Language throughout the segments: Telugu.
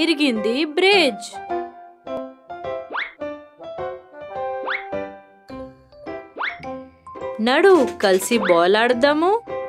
ఇరిగింది బ్రిడ్జ్. నడు కలిసి బాల్ ఆడదాము.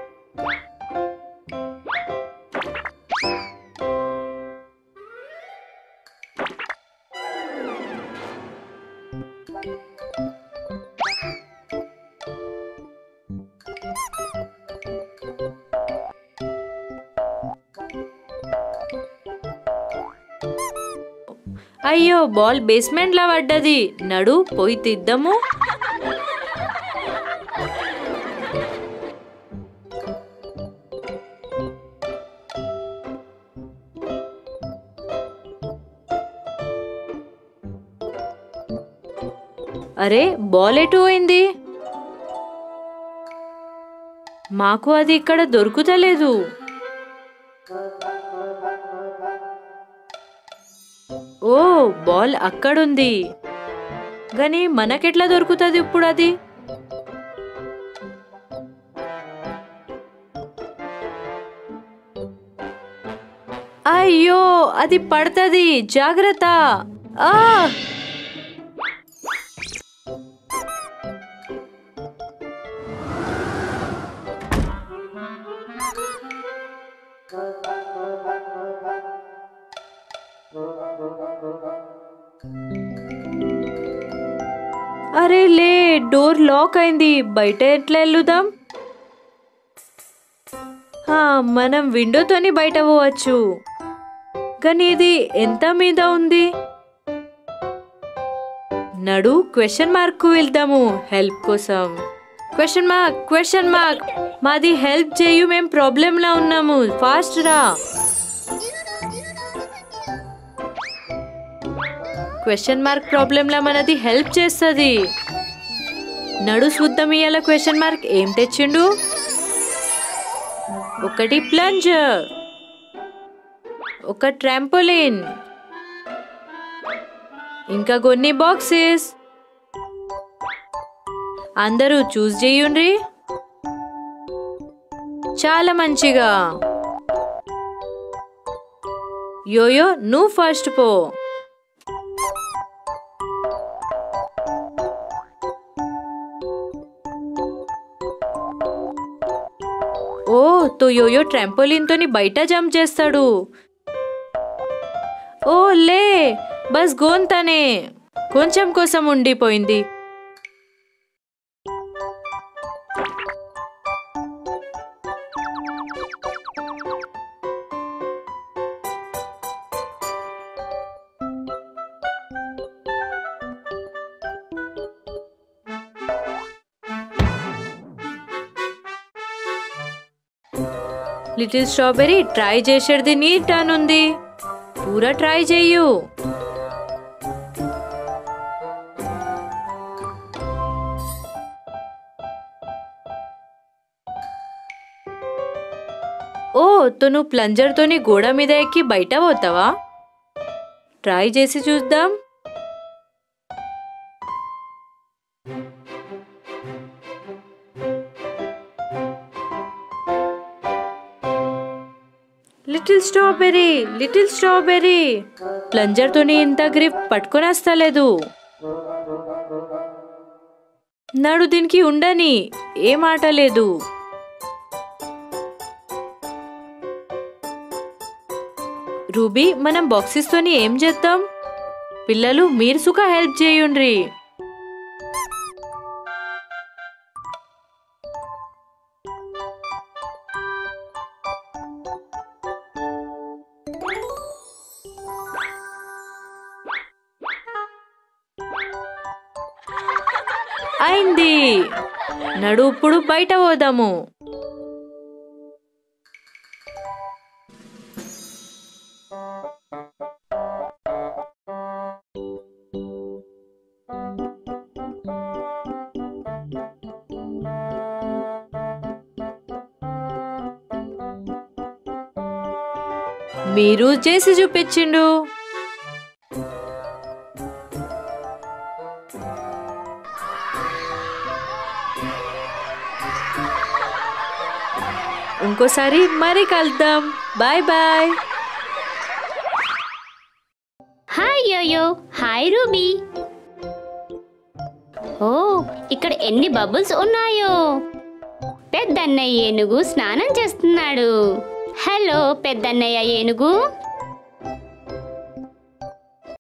అయ్యో బాల్ బేస్మెంట్ లా పడ్డది. నడు పోయి తీద్దాము. అరే బాల్ ఎటు పోయింది? మాకు అది ఇక్కడ దొరుకుతలేదు. ఓ బాల్ అక్కడుంది, కానీ మనకెట్లా దొరుకుతుంది ఇప్పుడు అది? అయ్యో అది పడుతుంది, జాగ్రత్త. ఆ అరే లే, డోర్ లాక్ అయింది. బయట ఎట్లా వెళ్దాం? మనం విండోతోని బయట పోవచ్చు, కానీ ఇది ఎంత మీద ఉంది? నడు క్వశ్చన్ మార్క్ కు వెళ్దాము హెల్ప్ కోసం. Question mark, question mark. మాది హెల్ప్ చేయు, మేము ప్రాబ్లం లా ఉన్నాము, ఫాస్ట్ రా. క్వశ్చన్ మార్క్ ప్రాబ్లం లా మనది హెల్ప్ చేస్తుంది. నడు చూద్దాం ఇయాల క్వశ్చన్ మార్క్ ఏం తెచ్చిండు. ఒకటి ప్లంజర్, ఒక ట్రాంపోలిన్, ఇంకా కొన్ని బాక్సెస్. అందరూ చూస్ చేయండి. చాలా మంచిగా. యోయో నువ్వు ఫస్ట్ పో. ఓ తో యోయో ట్రాంపోలిన్ తోని బయట జంప్ చేస్తాడు. ఓ లే, బస్ గోంతనే కొంచెం కోసం ఉండిపోయింది. లిటిల్ స్ట్రాబెర్రీ ట్రై చేసేది నీ టర్న్ ఉంది. పూరా ట్రై చెయ్యు. ఓ తో నువ్వు ప్లంజర్ తోని గోడ మీద ఎక్కి బయట పోతావా? ట్రై చేసి చూద్దాం. Little strawberry, little strawberry plunger తోని ఇంత గ్రిప్ పట్టుకొని వస్తలేదు. నడు దీనికి ఉండని, ఏం ఆట లేదు. రూబీ మనం బాక్సెస్ తోని ఏం చేద్దాం? పిల్లలు మీరు సుఖ హెల్ప్ చేయండి. అయింది. నడు ఇప్పుడు బయట పోదాము. మీరు చేసి చూపించిండు. ఇంకోసారి మరి కలుద్దాం. Bye bye. Hi Yoyo. Hi Ruby. ఓ, ఇక్కడ ఎన్ని బబుల్స్ ఉన్నాయో. పెద్దన్నయ్య ఏనుగు స్నానం చేస్తున్నాడు. హలో పెద్దన్నయ్య ఏనుగు.